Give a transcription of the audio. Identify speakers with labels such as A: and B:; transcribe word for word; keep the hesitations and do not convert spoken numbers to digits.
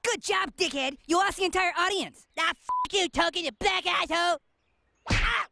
A: Good job, dickhead. You lost the entire audience.
B: Ah, f you, Token, you black asshole! Ah!